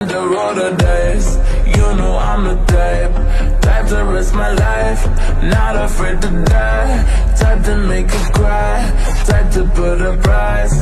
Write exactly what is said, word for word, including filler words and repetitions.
The road of days, you know I'm the type, type to risk my life, not afraid to die, type to make you cry, type to put a price